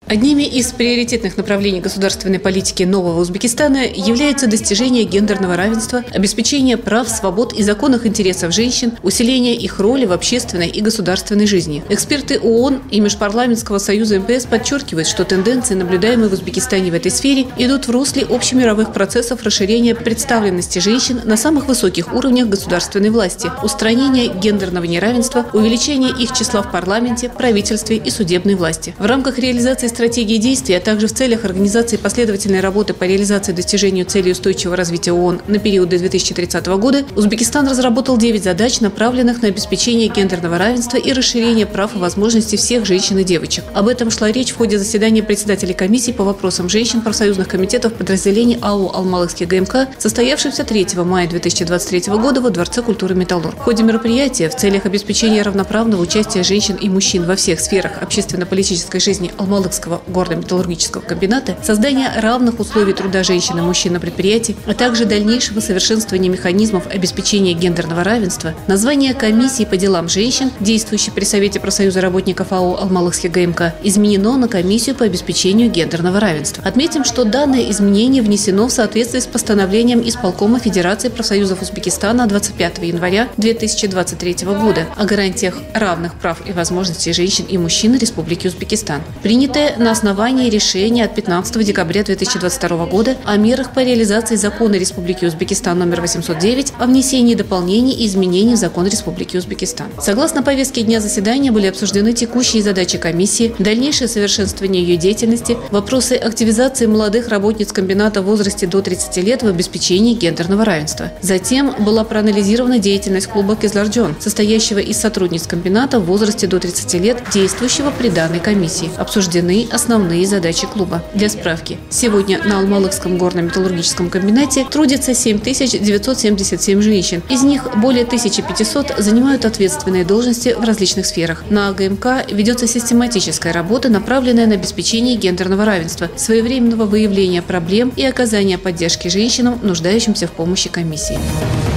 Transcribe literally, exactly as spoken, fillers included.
Одними из приоритетных направлений государственной политики нового Узбекистана является достижение гендерного равенства, обеспечение прав, свобод и законных интересов женщин, усиление их роли в общественной и государственной жизни. Эксперты ООН и Межпарламентского союза эм пэ эс подчеркивают, что тенденции, наблюдаемые в Узбекистане в этой сфере, идут в русле общемировых процессов расширения представленности женщин на самых высоких уровнях государственной власти, устранения гендерного неравенства, увеличения их числа в парламенте, правительстве и судебной власти. В рамках реализации стратегии действий, а также в целях организации последовательной работы по реализации достижению целей устойчивого развития ООН на период до две тысячи тридцатого года, Узбекистан разработал девять задач, направленных на обеспечение гендерного равенства и расширение прав и возможностей всех женщин и девочек. Об этом шла речь в ходе заседания председателей комиссий по вопросам женщин профсоюзных комитетов подразделений АО «Алмалыкский гэ эм ка», состоявшихся третьего мая две тысячи двадцать третьего года во Дворце культуры «Металлург». В ходе мероприятия в целях обеспечения равноправного участия женщин и мужчин во всех сферах общественно-политической жизни Алмалыкского горно-металлургического комбината, создание равных условий труда женщин и мужчин на предприятии, а также дальнейшего совершенствования механизмов обеспечения гендерного равенства, название комиссии по делам женщин, действующей при Совете профсоюза работников АО «Алмалыкский гэ эм ка», изменено на комиссию по обеспечению гендерного равенства. Отметим, что данное изменение внесено в соответствии с постановлением Исполкома Федерации профсоюзов Узбекистана двадцать пятого января две тысячи двадцать третьего года о гарантиях равных прав и возможностей женщин и мужчин Республики Узбекистан, принятое на основании решения от пятнадцатого декабря две тысячи двадцать второго года о мерах по реализации Закона Республики Узбекистан номер восемьсот девять о внесении дополнений и изменений в Закон Республики Узбекистан. Согласно повестке дня заседания были обсуждены текущие задачи комиссии, дальнейшее совершенствование ее деятельности, вопросы активизации молодых работниц комбината в возрасте до тридцати лет в обеспечении гендерного равенства. Затем была проанализирована деятельность клуба «Кизларджон», состоящего из сотрудниц комбината в возрасте до тридцати лет, действующего при данной комиссии. Обсуждены основные задачи клуба. Для справки, сегодня на Алмалыкском горно-металлургическом комбинате трудится семь тысяч девятьсот семьдесят семь женщин. Из них более тысячи пятисот занимают ответственные должности в различных сферах. На гэ эм ка ведется систематическая работа, направленная на обеспечение гендерного равенства, своевременного выявления проблем и оказания поддержки женщинам, нуждающимся в помощи комиссии.